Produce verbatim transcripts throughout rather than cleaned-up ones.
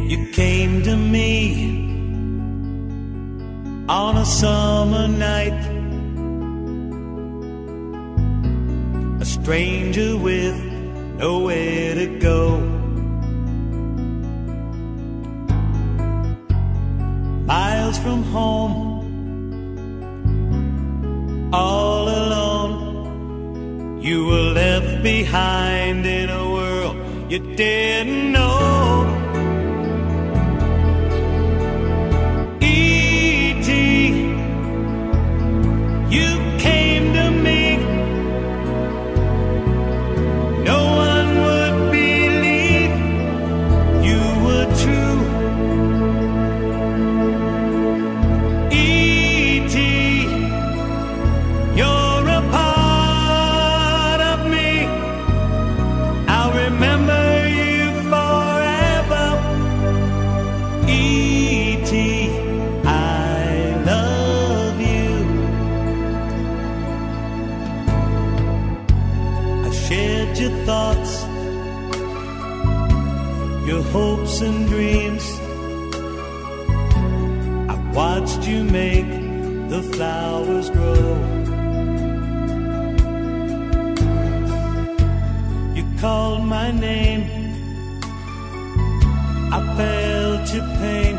You came to me on a summer night, a stranger with nowhere to go. Miles from home, all alone, you were left behind in a world you didn't know. Hopes and dreams, I watched you make the flowers grow. You called my name, I felt your pain.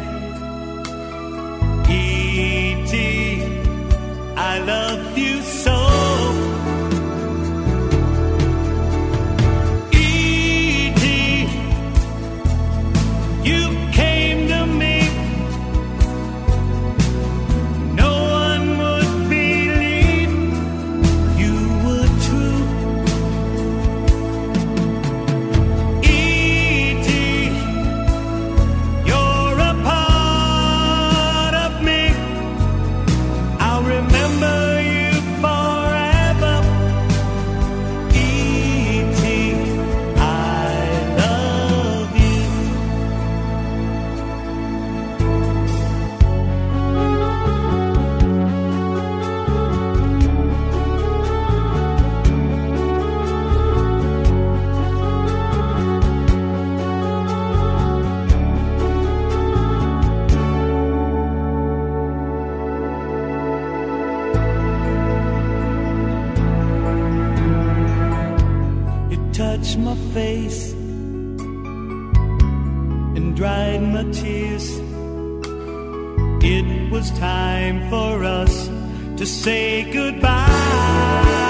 E T, I love you so. My face and dried my tears. It was time for us to say goodbye.